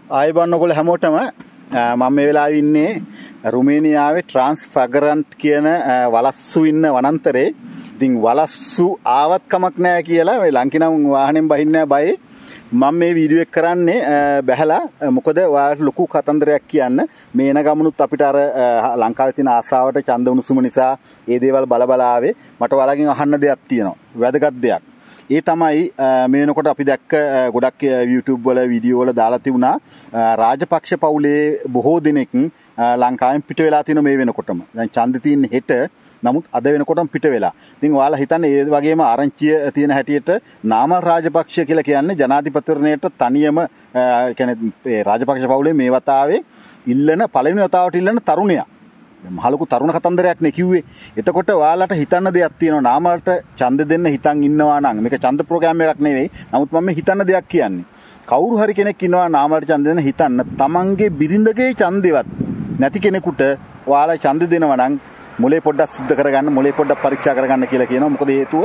ආයුබෝවන් ඔයගොල්ලෝ හැමෝටම මම මේ වෙලාවේ ඉන්නේ රුමේනියාවේ ට්‍රාන්ස්ෆැගරන්ට් කියන වලස්සු ඉන්න වනාන්තරේ. ඉතින් වලස්සු ආවත් කමක් නැහැ කියලා මේ ලංකිනම් වාහනෙන් බහින්න බයයි. මම මේ වීඩියෝ එක කරන්නේ බැහැලා මොකද ඔයාලට ලොකු කතන්දරයක් කියන්න. මේ එන ගමනුත් අපිට අර ලංකාවේ තියෙන ආසාවට ඡන්ද උණුසුම නිසා ඒ දේවල් බල ආවේ. මට ඔයාලගෙන් අහන්න දෙයක් තියෙනවා. වැදගත් දෙයක්. ඒ තමයි මේ වෙනකොට අපි දැක්ක ගොඩක් YouTube වල වීඩියෝ වල දාලා තිබුණා රාජපක්ෂ පවුලේ බොහෝ දෙනෙක් ලංකාවෙන් පිට වෙලා තියෙන මේ වෙනකොටම. දැන් ඡන්ද තියෙන්නේ හෙට. නමුත් අද වෙනකොටම පිට වෙලා. ඉතින් ඔයාලා හිතන්නේ ඒ වගේම ආරංචිය තියෙන හැටියට නාමල් රාජපක්ෂ කියලා කියන්නේ ජනාධිපතිවරණයට තනියම කියන්නේ රාජපක්ෂ පවුලේ මේ වතාවේ පළවෙනි වතාවට ඉල්ලන තරුණයා. මහලුකු තරුණ කතන්දරයක් නේ කිව්වේ. එතකොට ඔයාලට හිතන්න දෙයක් තියෙනවා. නාමල්ට ඡන්ද දෙන්න හිතන් ඉන්නවා නම් මේක ඡන්ද ප්‍රෝග්‍රෑම් එකක් නෙවෙයි. නමුත් මම හිතන්න දෙයක් කියන්නේ. කවුරු හරි කෙනෙක් ඉන්නවා නාමල්ට ඡන්ද දෙන්න හිතන්න. තමන්ගේ බිරිඳගේ ඡන්දෙවත් නැති කෙනෙකුට ඔයාලා ඡන්ද දෙනවා නම් මොලේ පොඩ්ඩක් සුද්ධ කරගන්න, මොලේ පොඩ්ඩක් පරීක්ෂා කරගන්න කියලා කියනවා. මොකද හේතුව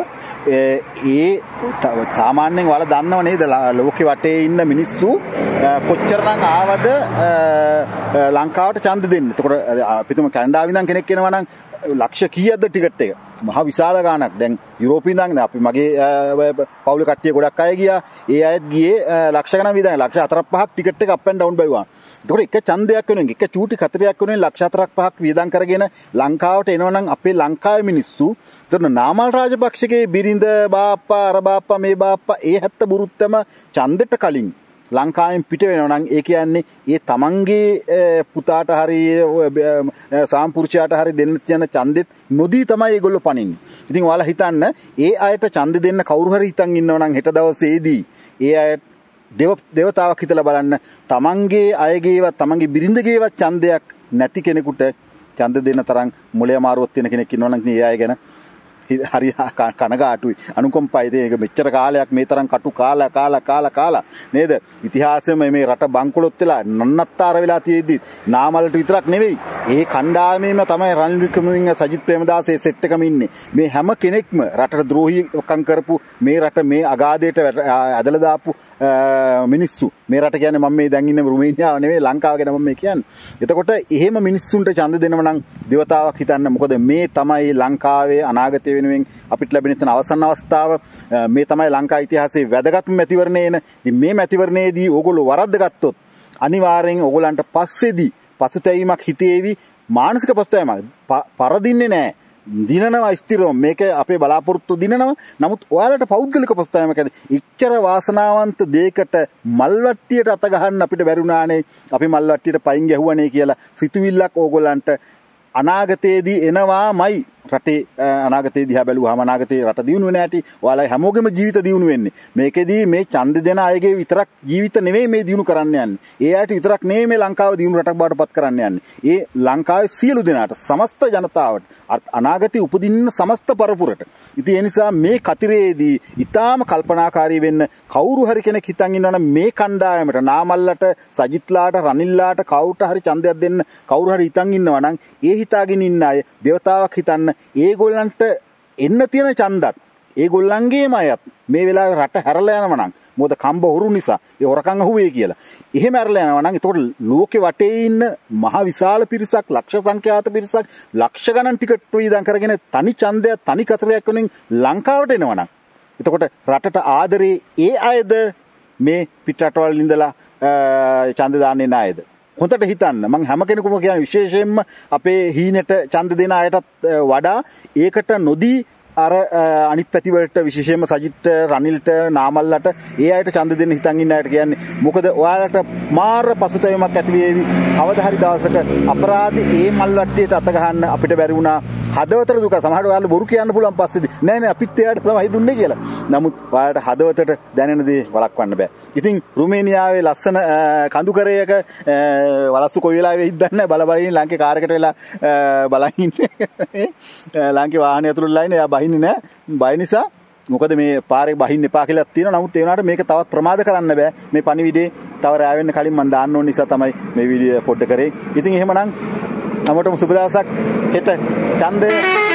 සාමාන්‍යයෙන් ඔයාලා දන්නව නේද ලෝකෙ වටේ ඉන්න මිනිස්සු කොච්චරනම් ආවද ලංකාවට ඡන්ද දෙන්න. එතකොට අපි තුම කැනඩාවේ ඉඳන් කෙනෙක් එනවා නම් ලක්ෂ කීයක්ද ටිකට් එක? මහා විශාල ගාණක්. දැන් යුරෝපේ ඉඳන් අපි මගේ පවුලේ කට්ටිය ගොඩක් අය ගියා. ඒ අයත් ගියේ ලක්ෂ ගණන් විතරයි. ලක්ෂ 4-5ක් ටිකට් එක අප් ඇන්ඩ් ඩවුන් බැලුවා. එතකොට එක ඡන්දයක් වෙනුවෙන් එක චූටි කතරයක් වෙනුවෙන් ලක්ෂ 4-5ක් වියදම් කරගෙන ලංකාවට එනවා නම් අපේ ලංකාවේ මිනිස්සු එතන නාමල් රාජපක්ෂගේ බිරිඳ බාප්පා අර බාප්පා මේ බාප්පා ඒ හැත්ත බුරුත්තම ඡන්දෙට කලින් ලංකාවෙන් පිට වෙනවා නම් ඒ කියන්නේ ඒ තමන්ගේ පුතාට හරි සාම්පුරුෂයාට හරි දෙන්න තියෙන ඡන්දෙත් නොදී තමයි ඒගොල්ලෝ පනින්නේ. ඉතින් ඔයාලා හිතන්න ඒ අයට ඡන්ද දෙන්න කවුරු හරි හිතන් ඉන්නවා නම් හෙට දවසේදී ඒ අයට දේවතාවක් හිතලා බලන්න තමන්ගේ අයගේවත් තමන්ගේ බිරිඳගේවත් ඡන්දයක් නැති කෙනෙකුට ඡන්ද දෙන්න තරම් මොලේ අමාරුවක් තියෙන කෙනෙක් ඉන්නවා නම් ඒ අය ගැන හරි කනගාටුයි අනුකම්පයි. ඒක මෙච්චර කාලයක් මේ තරම් කටු කාලා නේද? ඉතිහාසෙම මේ රට බංකොලොත් වෙලා නන්නත්තර වෙලා තියෙද්දි නාමල්ට විතරක් නෙවෙයි ඒ කණ්ඩායමේම තමයි රනිල් වික්‍රමසිංහ සජිත් ප්‍රේමදාස ඒ සෙට් එකම ඉන්නේ. මේ හැම කෙනෙක්ම රටට ද්‍රෝහීකම් කරපු මේ රට මේ අගාධයට ඇදලා දාපු මිනිස්සු. මේ රට කියන්නේ මම මේ දැන් ඉන්නේ රුමේනියාව නෙවෙයි ලංකාව ගැන මම කියන්නේ. එතකොට එහෙම මිනිස්සුන්ට ඡන්ද දෙනව නම් දේවතාවක් හිතන්න. මොකද මේ තමයි ලංකාවේ අනාගතය වෙනුවෙන් අපිට ලැබෙන තන අවසන් අවස්ථාව. මේ තමයි ලංකා ඉතිහාසයේ වැදගත්ම මැතිවරණය එන. ඉතින් මේ මැතිවරණයේදී ඕගොල්ලෝ වරද්ද ගත්තොත් අනිවාර්යෙන් ඕගොල්ලන්ට පසුතැවීමක් හිතේවි. මානසික පසුතැවීමක් පරදින්නේ නැහැ. දිනනවා ස්ථිරව. මේක අපේ බලාපොරොත්තු දිනනවා. නමුත් ඔයාලට පෞද්ගලික පසුතැවීමක් ඇති. ඉච්ඡර වාසනාවන්ත දෙයකට මල්වට්ටියට අත ගහන්න අපිට බැරුණානේ. අපි මල්වට්ටියට පයින් ගැහුවනේ කියලා සිතුවිල්ලක් ඕගොල්ලන්ට අනාගතයේදී එනවාමයි. රටේ අනාගතේ දිහා බැලුවාම අනාගතේ රට දියුණු වෙන හැටි ඔයාලා හැමෝගෙම ජීවිත දියුණු වෙන්නේ. මේකෙදී මේ ඡන්ද දෙන අයගේ විතරක් ජීවිත නෙවෙයි මේ දියුණු කරන්න යන්නේ. ඒ අයට විතරක් නෙවෙයි මේ ලංකාව දියුණු රටක් බවට පත් කරන්න යන්නේ. ඒ ලංකාවේ සියලු දෙනාට සමස්ත ජනතාවට අනාගතේ උපදින්න සමස්ත පරපුරට. ඉතින් ඒ නිසා මේ කතිරේදී ඊටාම කල්පනාකාරී වෙන්න කවුරු හරි කෙනෙක් හිතන් ඉන්නවනම් මේ කණ්ඩායමට නාමල්ලට සජිත්ලාට රනිල්ලාට කවුරුට හරි ඡන්දයක් දෙන්න කවුරු හරි හිතන් ඉන්නවනම් ඒ හිතාගෙන ඉන්න අය දේවතාවක් හිතන්න ඒගොල්ලන්ට එන්න තියෙන ඡන්දත් ඒගොල්ලන්ගේම අයත් මේ වෙලාවේ රට හැරලා යනවා නම් මොකද කම්බ හොරු නිසා ඒ හොරකම් අහුවේ කියලා. එහෙම හැරලා යනවා නම් එතකොට ලෝකේ වටේ ඉන්න මහ විශාල පිරිසක් ලක්ෂ සංඛ්‍යාත පිරිසක් ලක්ෂ ගණන් ටිකට් වියදම් කරගෙන තනි ඡන්දයක් තනි කතරයක් වෙනින් ලංකාවට එනවා නම් එතකොට රටට ආදරේ ඒ අයද මේ පිටරටවල ඉඳලා ඡන්ද දාන්නේ නැයද? හොඳට හිතන්න. මම හැම කෙනෙකුම කියන්නේ විශේෂයෙන්ම අපේ හීනෙට ඡන්ද දෙන අයටත් වඩා ඒකට නොදී අර අනිත් පැති වලට විශේෂයෙන්ම සජිත් රනිල්ට නාමල්ලට ඒ අයට ඡන්ද දෙන්න හිතන් ඉන්න අයට කියන්නේ මොකද ඔයාලට මාර පසුතැවීමක් ඇති වේවි. කවදා හරි දවසක අපරාධී ඒ මල්වට්ටියට අත ගහන්න අපිට බැරි වුණා. හදවතට දුක. සමහරවිට ඔයාලා බොරු කියන්න පුළුවන් පස්සේදී නෑ අපිත් එයාට තමයි දුන්නේ කියලා. නමුත් ඔයාලට හදවතට දැනෙන දේ වළක්වන්න බෑ. ඉතින් රුමේනියාවේ ලස්සන කඳුකරයක වලස්සු කොයි වෙලාවෙ හිටදන්නේ බලබලින් ලංකේ කාර් එකට වෙලා බලන් ඉන්නේ. ලංකේ වාහනේ ඇතුළේ ඉන්නේ. එයා බහින්නේ නෑ. බය නිසා මොකද මේ පාරේ බහින්න එපා කියලා තියෙනවා. නමුත් ඒ වුණාට මේක තවත් ප්‍රමාද කරන්න බෑ. මේ පණිවිඩේ තව රැ වෙන්න කලින් මම දාන්න ඕන නිසා තමයි මේ වීඩියෝ පොඩ්ඩ කරේ. ඉතින් එහෙමනම් අමතම සුබ දවසක්. හෙට ඡන්දය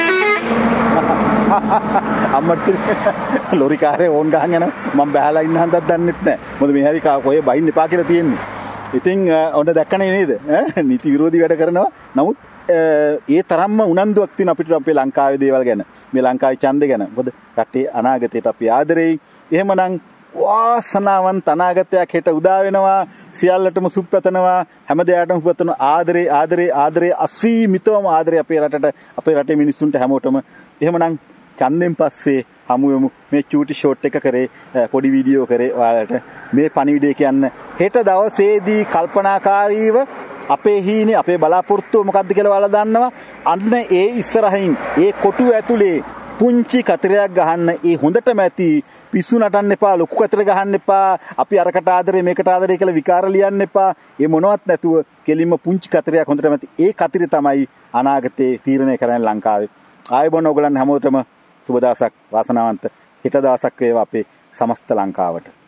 අම්මට ලොරි කාරේ ඕන් ගහන් යනවා. මම බහලා ඉන්න හන්දක් දන්නෙත් නැහැ. මොකද මේ හැරි කොහේ බහින්න එපා කියලා තියෙන්නේ. ඉතින් ඔන්න දැක්කනේ නේද? නීති විරෝධී වැඩ කරනවා. නමුත් ඒ තරම්ම උනන්දුවක් තියෙන අපිට අපේ ලංකාවේ දේවල් ගැන. මේ ලංකාවේ ඡන්දය ගැන. මොකද රටේ අනාගතයට අපි ආදරෙයි. එහෙමනම් වාසනාවන්ත අනාගතයක් හෙට උදා වෙනවා. සියල්ලටම සුබ පැතනවා. හැම දෙයකටම සුබ පැතනවා. ආදරේ අසීමිතවම ආදරේ අපේ රටට, අපේ රටේ මිනිස්සුන්ට හැමෝටම. එහෙමනම් ඡන්දෙන් පස්සේ හමු වෙමු. මේ චූටි ෂෝට් එක කරේ, පොඩි වීඩියෝ කරේ ඔයාලට. මේ පණිවිඩය කියන්න හෙට දවසේදී කල්පනාකාරීව අපේ හීනේ, අපේ බලාපොරොත්තුව මොකක්ද කියලා ඔයාලා දන්නවා. අන්න ඒ ඉස්සරහින් ඒ කොටුව ඇතුලේ පුංචි කතරයක් ගහන්න. ඒ හොඳටම ඇති පිස්සු නටන්න එපා, ලොකු කතර ගහන්න එපා. අපි අරකට ආදරේ මේකට ආදරේ කියලා විකාර ලියන්න එපා. ඒ මොනවත් නැතුව කෙලින්ම පුංචි කතරයක් හොඳටම ඇති. ඒ කතරේ තමයි අනාගතේ තීරණය කරන්නේ ලංකාවේ. ආයුබෝවන් ඔයගොල්ලන් හැමෝටම සුබ දවසක්, වාසනාවන්ත හෙට දවසක් වේවා අපේ සමස්ත ලංකාවට.